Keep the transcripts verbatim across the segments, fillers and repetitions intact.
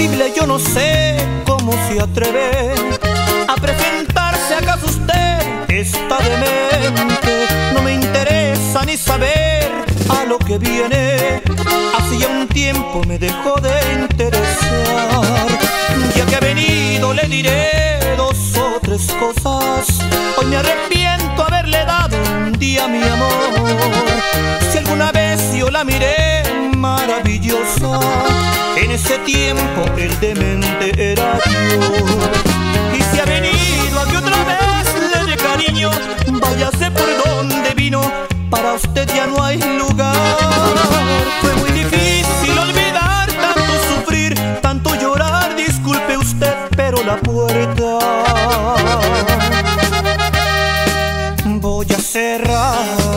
posible? Yo no sé cómo se atreve a presentarse. ¿Acaso usted está demente? No me interesa ni saber a lo que viene. Hace ya un tiempo me dejó de interesar. Ya que ha venido le diré dos o tres cosas. Hoy me arrepiento haberle dado un día mi amor. Si alguna vez yo la miré maravillosa, en ese tiempo el demente era yo. Y si ha venido a que otra vez le dé cariño, váyase por donde vino, para usted ya no hay lugar. Fue muy difícil olvidar, tanto sufrir, tanto llorar. Disculpe usted, pero la puerta voy a cerrar.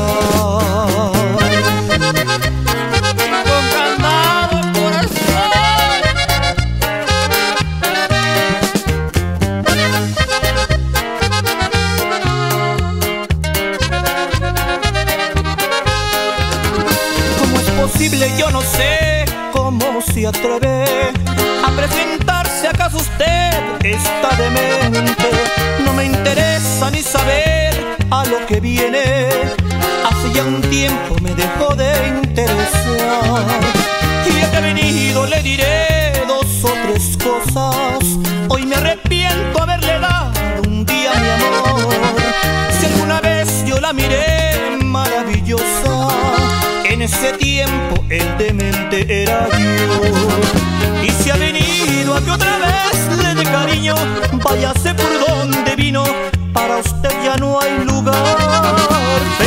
Yo no sé cómo se atreve a presentarse. ¿Acaso usted está demente? No me interesa ni saber a lo que viene. Hace ya un tiempo me dejó de interesar. Y ya que ha venido le diré dos o tres cosas. Hoy me arrepiento haberle dado un día mi amor. Si alguna vez yo la miré maravillosa, en ese tiempo el demente era yo. Y si ha venido a que otra vez le dé cariño, váyase por donde vino, para usted ya no hay lugar.